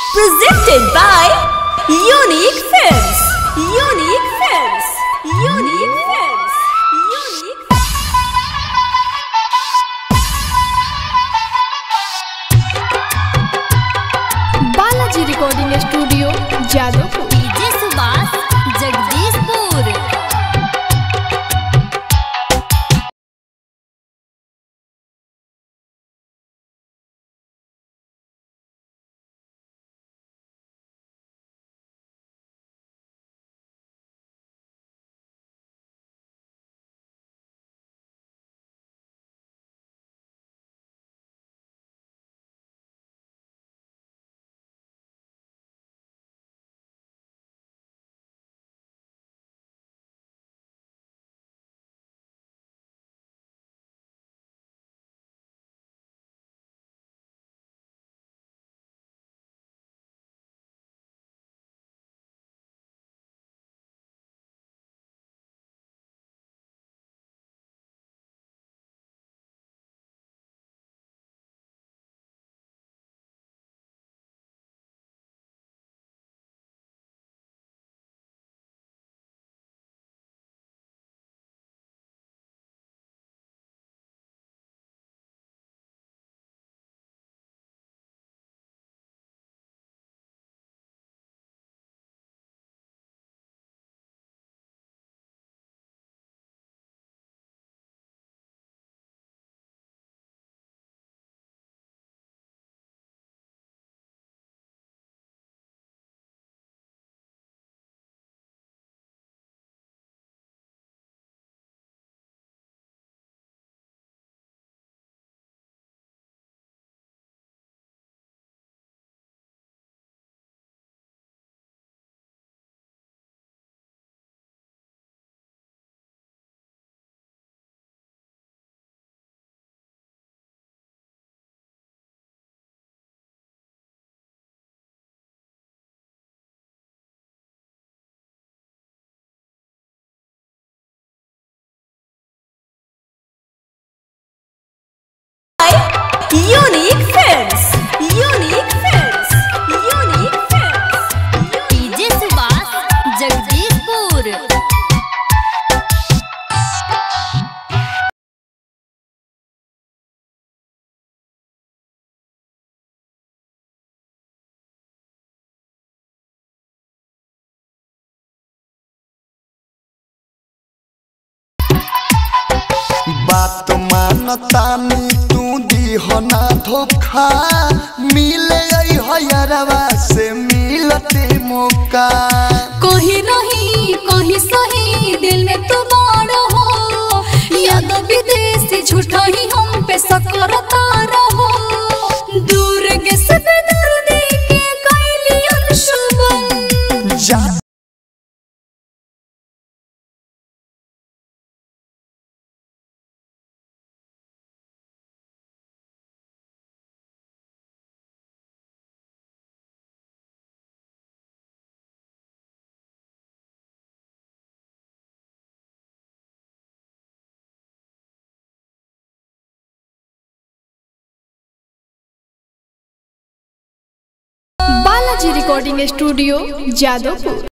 Presented by Unique Films. Unique Films. Unique Films. Unique. Balaji recording studio Yadav DJ Subhash Jagdishpur. Unique Films. Unique Films. Unique Films. DJ Subhash Jagdishpur. बात मानतानी तू दीहो ना धोखा, मिले हयरवा से मिलते मौका। कोही नहीं कोही सही दिल में तू बड़ हो, यादव विदेशी झूठा ही हम पे सकरता रहो। दूर के सब दूर दे के कैली अंशुबन जा बालाजी रिकॉर्डिंग स्टूडियो यादवपुर।